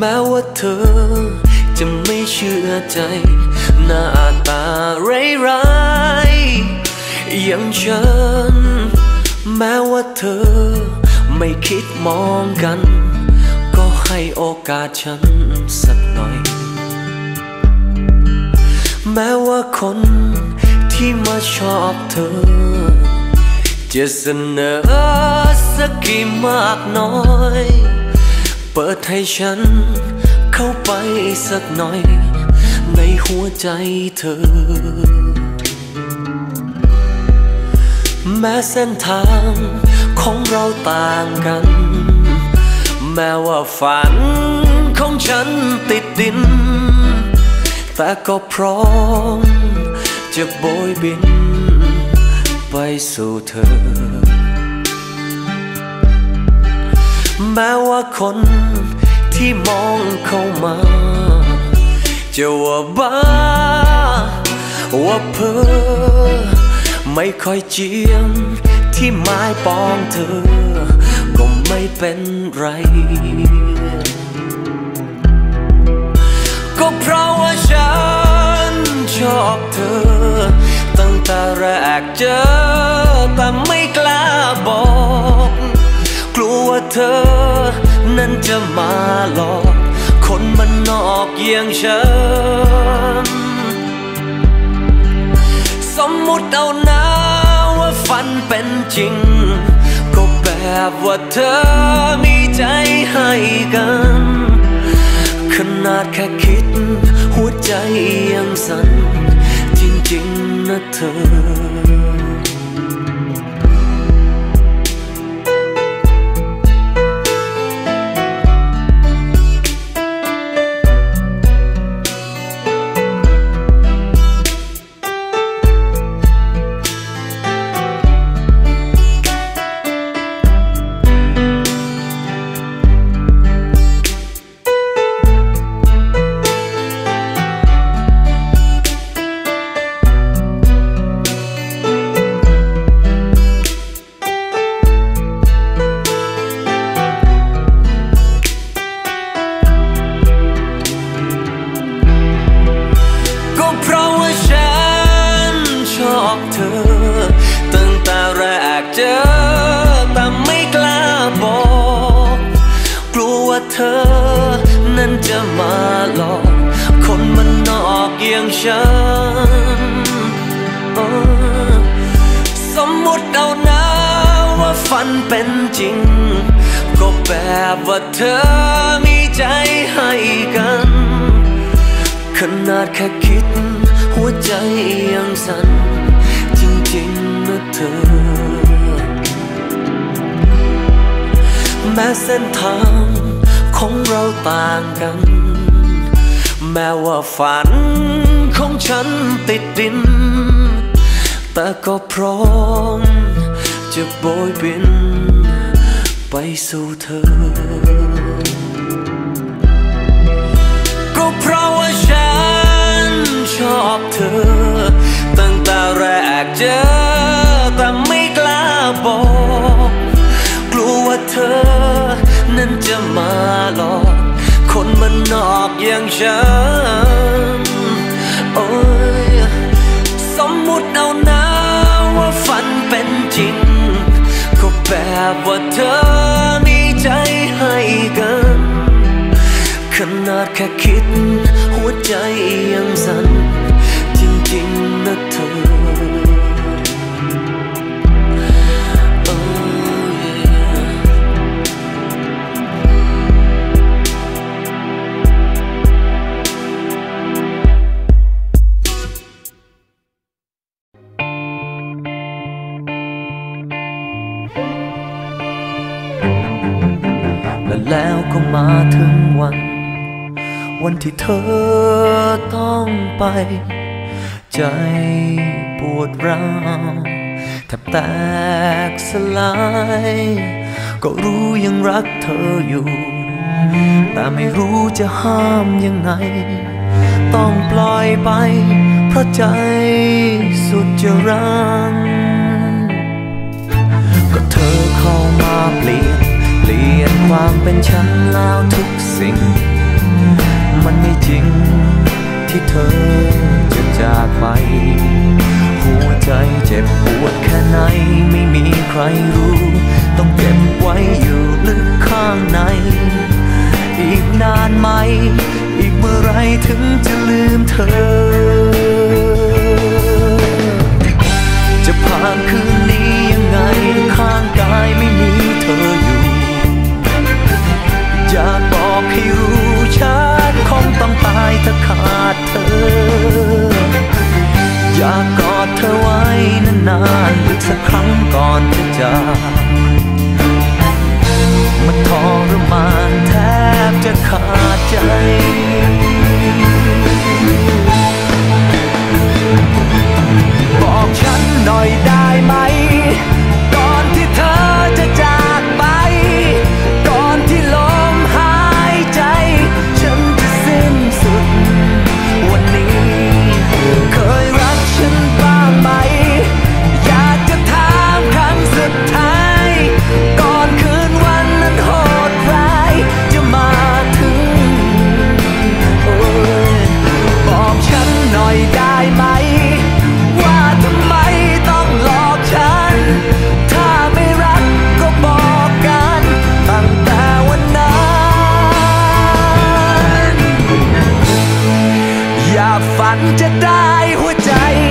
แม้ว่าเธอจะไม่เชื่อใจหน้าตาร้ายๆอย่างฉันแม้ว่าเธอไม่คิดมองกันก็ให้โอกาสฉันสักหน่อยแม้ว่าคนที่มาชอบเธอจะเสนอสักกี่มากน้อยเปิดให้ฉันเข้าไปสักหน่อยในหัวใจเธอแม้เส้นทางของเราต่างกันแม้ว่าฝันของฉันติดดินแต่ก็พร้อมจะโบยบินไปสู่เธอแม้ว่าคนที่มองเข้ามาจะว่าบ้าว่าเพ้อไม่ค่อยเจียมที่ไม้ปองเธอก็ไม่เป็นไรก็เพราะว่าฉันชอบเธอตั้งแต่แรกเจอแต่ไม่กล้าบอกกลัวว่าเธอนั้นจะมาหลอกคนมันนอกอย่างฉันสมมุติเอานะว่าฝันเป็นจริงก็แบบว่าเธอมีใจให้กันขนาดแค่คิดหัวใจยังสั่นจริงๆนะเธอเธอนั้นจะมาหลอกคนมันนอกอย่างฉันสมมุติเอานะว่าฝันเป็นจริงก็แบบว่าเธอมีใจให้กันขนาดแค่คิดหัวใจยังสั่นจริงๆนะเธอแม้เส้นทางของเราต่างกันแม้ว่าฝันของฉันติดดินแต่ก็พร้อมจะโบยบินไปสู่เธอก็เพราะว่าฉันชอบเธอตั้งแต่แรกเจอแต่ไม่กล้าบอกกลัวว่าเธอนั้นจะมาหลอกคนมันนอกอย่างฉันโอ้ยสมมุติเอานะว่าฝันเป็นจริงก็แบบว่าเธอมีใจให้กันขนาดแค่คิดหัวใจยังสั่นจริงๆนะเธอแล้วก็มาถึงวันที่เธอต้องไปใจปวดร้าวแทบแตกสลายก็รู้ยังรักเธออยู่แต่ไม่รู้จะห้ามยังไงต้องปล่อยไปเพราะใจสุดจะรังก็เธอเข้ามาเปลี่ยนความเป็นฉันแล้วทุกสิ่งมันไม่จริงที่เธอจะจากไปหัวใจเจ็บปวดแค่ไหนไม่มีใครรู้ต้องเก็บไว้อยู่ลึกข้างในอีกนานไหมอีกเมื่อไรถึงจะลืมเธอจะผ่านคืนนี้ยังไงข้างกายไม่มีเธออยู่อยากบอกให้รู้ฉันคงต้องตายถ้าขาดเธออยากกอดเธอไว้นานๆอีกสักครั้งก่อนจะจากมันทรมานแทบจะขาดใจบอกฉันหน่อยได้ไหมก่อนที่เธอจะจากไปก่อนที่ลมหายใจฉันจะสิ้นสุดวันนี้เคยรักฉันบ้างไหมอยากจะถามครั้งสุดท้ายก่อนคืนวันนั้นโหดร้ายจะมาถึงบอกฉันหน่อยได้ไหมว่าทำไมต้องหลอกฉันถ้าไม่รักก็บอกกันตั้งแต่วันนั้นอย่าฝันจะได้หัวใจ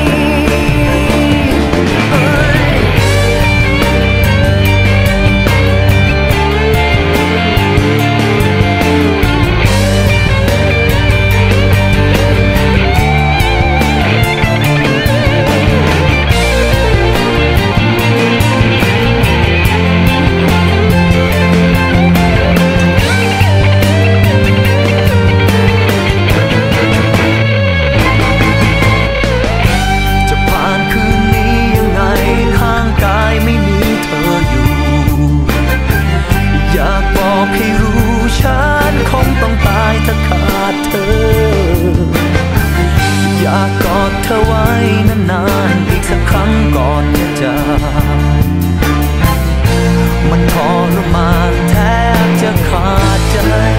ให้รู้ฉันคงต้องตายถ้าขาดเธออยากกอดเธอไว้นานๆอีกสักครั้งก่อนจะจากมันทรมานแทบจะขาดใจ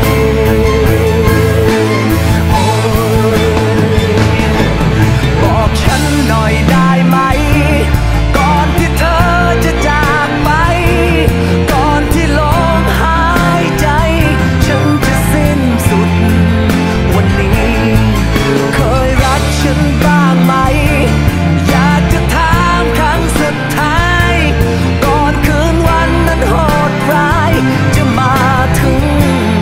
บอกฉันหน่อยได้ไหมก่อนที่เธอจะจากไปก่อนที่ลมหายใจฉันจะสิ้นสุดวันนี้เคยรักฉันบ้างไหมอยากจะถามครั้งสุดท้ายก่อนคืนวันนั้นโหดร้ายจะมาถึง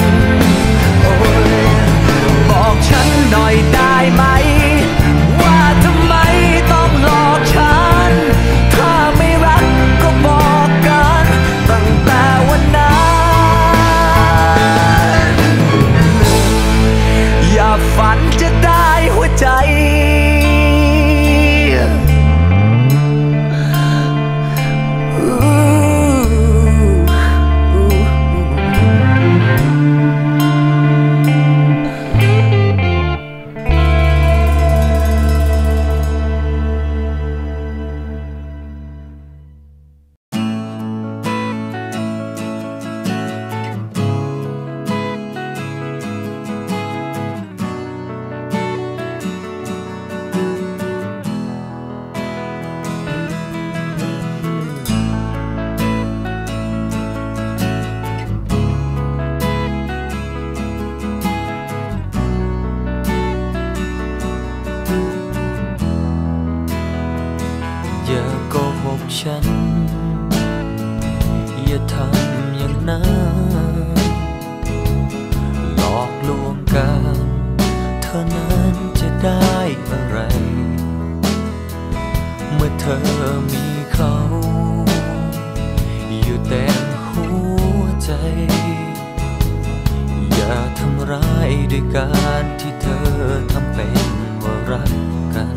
บอกฉันหน่อยได้ไหมว่าทำไมต้องหลอกฉันถ้าไม่รักก็บอกกันตั้งแต่วันนั้นอย่าฝันจะได้หัวใจอย่าโกหกฉันอย่าทำอย่างนั้นหลอกลวงกันเท่านั้นจะได้อะไรเมื่อเธอมีเขาอยู่เต็มหัวใจอย่าทำร้ายด้วยการที่เธอทำเป็นว่ารักกัน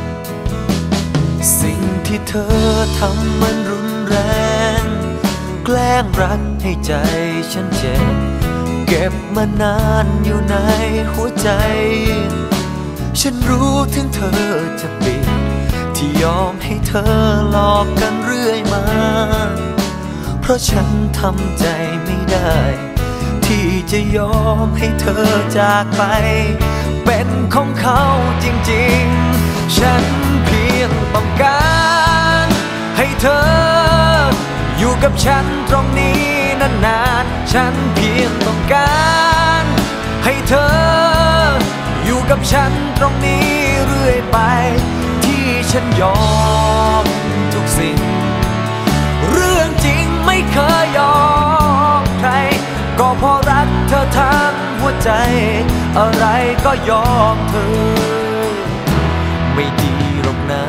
สิ่งที่เธอทำมันรุนแรงแกล้งรักให้ใจฉันเจ็บเก็บมานานอยู่ในหัวใจฉันรู้ถึงเธอจะปิดที่ยอมให้เธอหลอกกันเรื่อยมาเพราะฉันทำใจไม่ได้ที่จะยอมให้เธอจากไปเป็นของเขาจริงๆฉันเพียงต้องการให้เธออยู่กับฉันตรงนี้นานๆฉันเพียงต้องการให้เธออยู่กับฉันตรงนี้เรื่อยไปที่ฉันยอมทุกสิ่งเรื่องจริงไม่เคยยอมใครก็เพราะรักเธอทั้งหัวใจอะไรก็ยอมเธอไม่ดีหรอกนะ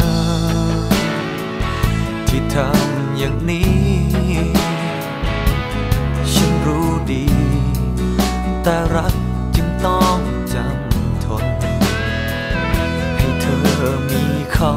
ที่ทำอย่างนี้ฉันรู้ดีแต่รักจึงต้องจำทนให้เธอมีเขา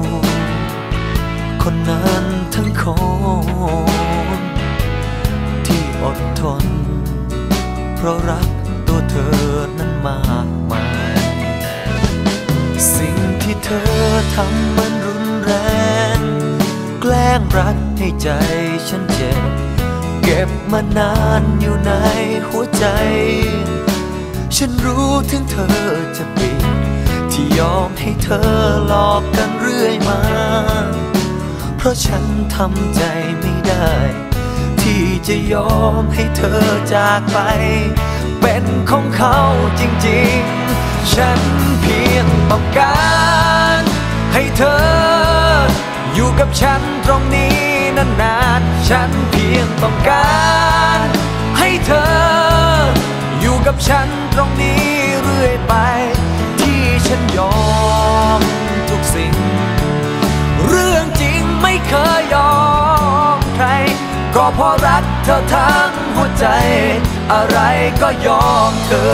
คนนั้นทั้งคนที่อดทนเพราะรักตัวเธอนั้นมากมายสิ่งที่เธอทำมันรุนแรงแกล้งรักให้ใจฉันเจ็บเก็บมานานอยู่ในหัวใจฉันรู้ถึงเธอจะปิดที่ยอมให้เธอหลอกกันเรื่อยมาเพราะฉันทำใจไม่ได้ที่จะยอมให้เธอจากไปเป็นของเขาจริงๆฉันเพียงต้องการให้เธออยู่กับฉันตรงนี้นานๆฉันเพียงต้องการให้เธออยู่กับฉันตรงนี้เรื่อยไปที่ฉันยอมทุกสิ่งเรื่องจริงไม่เคยยอมใครก็เพราะรักเธอทั้งหัวใจอะไรก็ยอมเธอ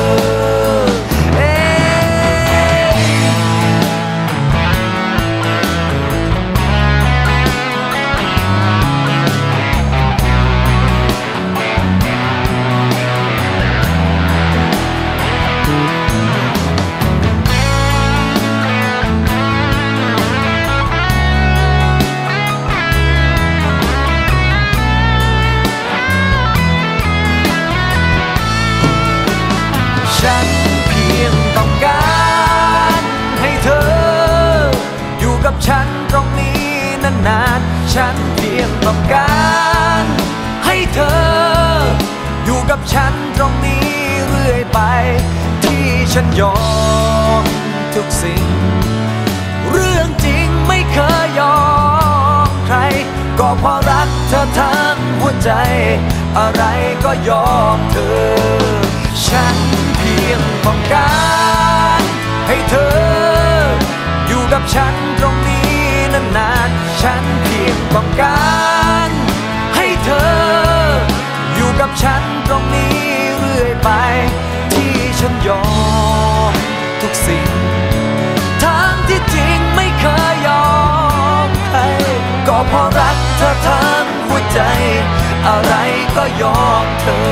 ฉันเพียงต้องการให้เธออยู่กับฉันตรงนี้นานๆฉันเพียงต้องการให้เธออยู่กับฉันตรงนี้เรื่อยไปที่ฉันยอมทุกสิ่งเรื่องจริงไม่เคยยอมใครก็เพราะรักเธอทั้งหัวใจอะไรก็ยอมเธอฉันเพียงต้องการให้เธออยู่กับฉันตรงนี้นานๆฉันเพียงต้องการให้เธออยู่กับฉันตรงนี้เรื่อยไปที่ฉันยอมทุกสิ่งทั้งที่จริงไม่เคยยอมใครก็เพราะรักเธอทั้งหัวใจอะไรก็ยอมเธอ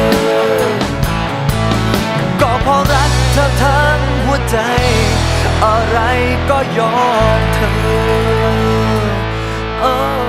ก็เพราะรักเธอทั้งหัวใจอะไรก็ยอมเธอ